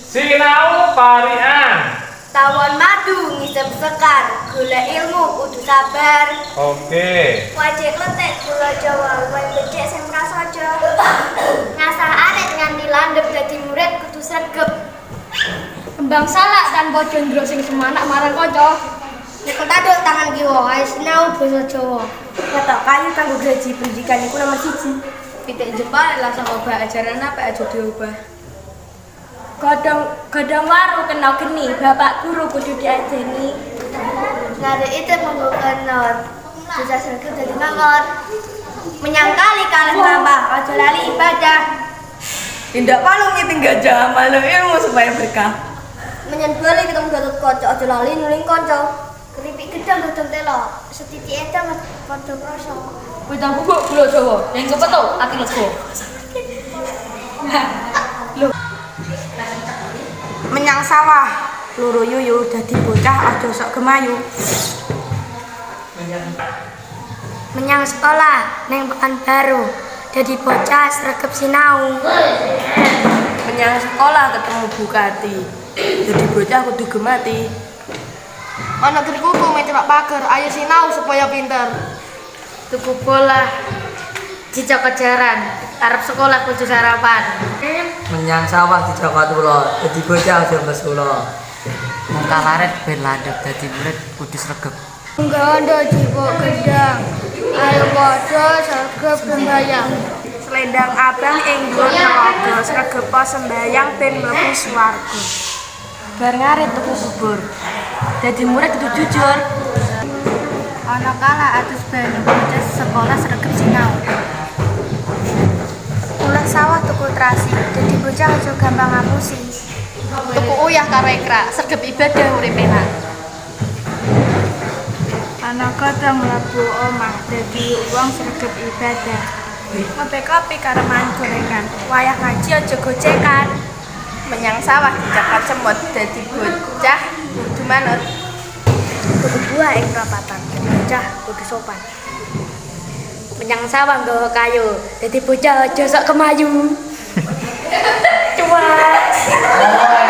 Sinau parian. Tawon madu ngisep sekar, golek ilmu kudu sabar. Oke. Wajib letek gula Jawa, luwih becik sing prasaja. Ngasah arit nganti landhep dadi murid kudu sregep. Kembang salak tanpa jondro sing semanak marang kanca. Nyekel tanduk tangan kiwa, ae sinau basa Jawa. Ketok kayu kanggo gaji pendidikan iku nomor 1. Pitik jepal langsung obah ajaran apa aja diubah. Godhong waru kena geni, bapak guru kudu diajeni. Ngarep itu monggo kenor. Susah sregep dadi mangkon. Menyangkali kalih tambah, aja lali ibadah. Tindak palung ngiting gajah, malu ilmu supaya berkah. Menyembeli ketemu Gatot Kaca, aja lali nuling kanca. Keripik gedang dodol telo, setiti edang padha krasa. Wedang bubuk gula Jawa, yang kepethuk ati lego. Lho. Menyang sawah, loro yuyu dadi bocah aja sok gemayu. Menyang sekolah neng Pekanbaru, dadi bocah sregep sinau. Menyang sekolah ketemu Bukati, dadi bocah kudu gemati. Ana grikuku mecelok pager, ayo sinau supaya pinter. Tuku bola, cicak kejaran, arep sekolah kudu sarapan. Menyang sawah di Jakarta Tulo, dadi bocah aja mesula. Mungkal laret ben landhep dadi murid kudu sregep. Nggondo jiwa gendang, ayo padha sregep sembayang. Selendang abang ing dhuwur telaga, sregepa sembayang ben mlebu swarga. Bar ngarit tuku bubur, dadi murid kudu jujur. Ana kala atus banyu bocah sekolah sregep sinau. Ulah sawah tuku terasi, dadi bocah aja gampang ngapusi. Tuku uyah karo ekrak, sregep ibadah urip enak. Ana kadang mlebu omah, dadi wong sregep ibadah. Ngopi kopi karo mangan gorengan, wayah ngaji aja gocekan. Menyang sawah dicakar cemut, dadi bocah kudu manut. Tuku buah ing perapatan, bocah kudu sopan. Menyang sawah nggawa kayu, dadi bocah aja sok kemayu. Cuak.